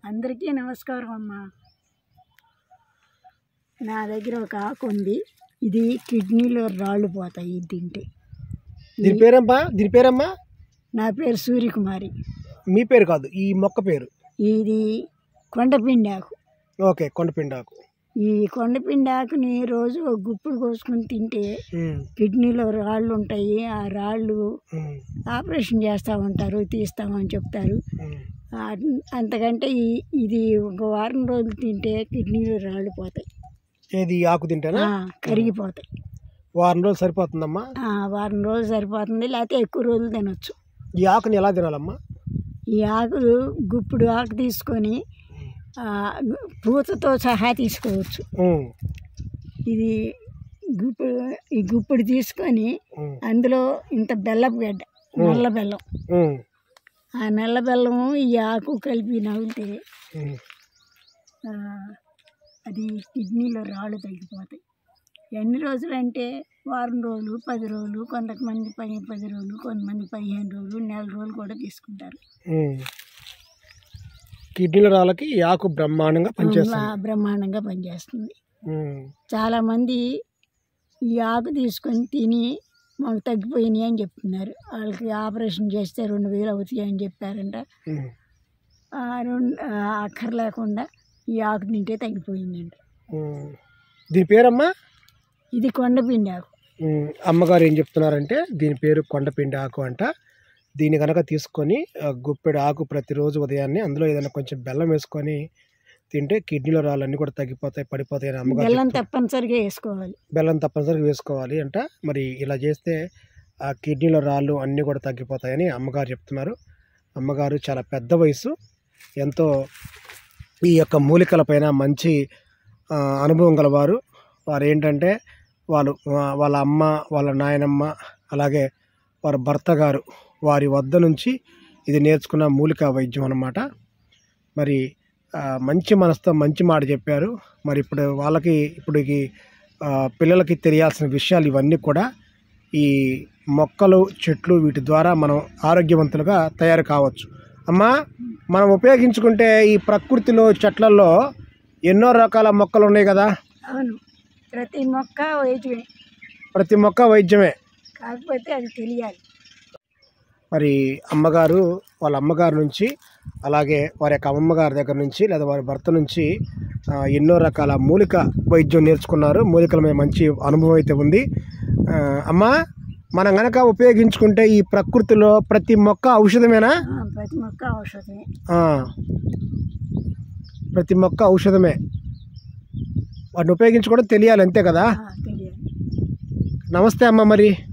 అందరికీ నమస్కారం అమ్మా. నా దగ్గర ఒక ఆకు ఉంది. ఇది కిడ్నీలో రాళ్ళు పోతాయి తింటే. దీని పేరమ్మా? నా పేరు సూర్యకుమారి. మీ పేరు కాదు, ఈ మొక్క పేరు? ఇది కొండపిండి ఆకు. ఓకే, కొండపిండి ఆకు. ఈ కొండపిండి ఆకుని రోజు ఒక గుప్పుడు కోసుకుని తింటే కిడ్నీలో రాళ్ళు ఉంటాయి. ఆ రాళ్ళు ఆపరేషన్ చేస్తూ ఉంటారు, తీస్తామని చెప్తారు. అంతకంటే ఇది ఒక వారం రోజులు తింటే కిడ్నీలో రాళ్ళు పోతాయి. ఏది ఆకు తింటేనా? కరిగిపోతాయి. వారం రోజులు సరిపోతుందమ్మా? వారం రోజులు సరిపోతుంది, లేకపోతే ఎక్కువ రోజులు తినొచ్చు. ఈ ఆకుని ఎలా తినాలమ్మా? ఈ ఆకు గుప్పుడు ఆకు తీసుకొని పూతతో సహా తీసుకోవచ్చు. ఇది గుప్పుడు తీసుకొని అందులో ఇంత బెల్లపు గడ్డ, నల్ల బెల్లం, ఆ నల్ల బెల్లము ఈ ఆకు కలిపి నవ్వితే అది కిడ్నీలో రాళ్ళు తగ్గిపోతాయి. ఎన్ని రోజులు అంటే వారం రోజులు, 10 రోజులు, కొంతమంది 10 రోజులు, కొంతమంది 15 రోజులు, నెల రోజులు కూడా తీసుకుంటారు. కిడ్నీల రాళ్ళకి ఈ ఆకు బ్రహ్మాండంగా పనిచేస్తుంది. చాలామంది ఈ ఆకు తీసుకొని తిని మాకు తగ్గిపోయినాయి అని చెప్తున్నారు. వాళ్ళకి ఆపరేషన్ చేస్తే 2000 అవుతాయి అని చెప్పారంట. అక్కర్లేకుండా ఈ ఆకు తింటే తగ్గిపోయిందంట. దీని పేరమ్మా? ఇది కొండపిండి ఆకు. అమ్మగారు ఏం చెప్తున్నారంటే దీని పేరు కొండపిండి ఆకు అంట. దీన్ని కనుక తీసుకొని గుప్పెడు ఆకు ప్రతిరోజు ఉదయాన్నే అందులో ఏదైనా కొంచెం బెల్లం వేసుకొని తింటే కిడ్నీలో రాళ్ళన్నీ కూడా తగ్గిపోతాయి, పడిపోతాయి అని అమ్మగారు. బెల్లం తప్పనిసరిగా వేసుకోవాలి అంట. మరి ఇలా చేస్తే ఆ కిడ్నీలో రాళ్ళు అన్నీ కూడా తగ్గిపోతాయని అమ్మగారు చెప్తున్నారు. అమ్మగారు చాలా పెద్ద వయసు, ఎంతో ఈ యొక్క మూలికల పైన మంచి అనుభవం గలవారు. వారు ఏంటంటే వాళ్ళ అమ్మ, వాళ్ళ నాయనమ్మ, అలాగే వారి భర్త గారు వారి వద్ద నుంచి ఇది నేర్చుకున్న మూలికా వైద్యం అన్నమాట. మరి మంచి మనసుతో మంచి మాట చెప్పారు. మరి ఇప్పుడు పిల్లలకి తెలియాల్సిన విషయాలు ఇవన్నీ కూడా ఈ మొక్కలు, చెట్లు, వీటి ద్వారా మనం ఆరోగ్యవంతులుగా తయారు కావచ్చు. అమ్మా, మనం ఉపయోగించుకుంటే ఈ ప్రకృతిలో చెట్లలో ఎన్నో రకాల మొక్కలు ఉన్నాయి కదా? అవును, ప్రతి మొక్క వైద్యమే, కాకపోతే అది తెలియాలి. మరి వాళ్ళ అమ్మగారు నుంచి, అలాగే వారి యొక్క అమ్మగారి దగ్గర నుంచి లేదా వారి భర్త నుంచి ఎన్నో రకాల మూలిక వైద్యం నేర్చుకున్నారు. మూలికల మీద మంచి అనుభవం అయితే ఉంది. అమ్మా, మనం కనుక ఉపయోగించుకుంటే ఈ ప్రకృతిలో ప్రతి మొక్క ఔషధమేనా? ప్రతి మొక్క ఔషధమే. ప్రతి మొక్క ఔషధమే. వాటిని ఉపయోగించుకోవడం తెలియాలి, అంతే కదా? తెలియాలి. నమస్తే అమ్మ. మరి